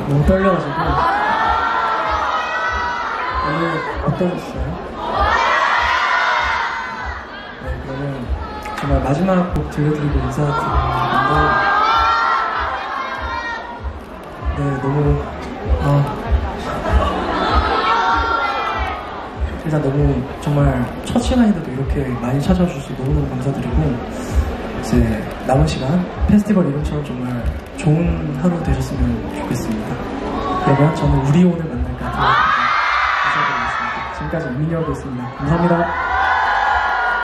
너무 떨려가지고. 오늘 어떠셨어요? 네, 그러면 정말 마지막 곡 들려드리고 인사드리는 건데, 네, 너무 일단 너무 정말 첫 시간인데도 이렇게 많이 찾아와 주셔서 너무너무 감사드리고, 이제 남은 시간 페스티벌 이름처럼 정말 좋은 하루 되셨으면 좋겠습니다. 그러면 저는 우리 오늘 만날까 감사드리겠습니다. 지금까지 이민혁이었습니다. 감사합니다.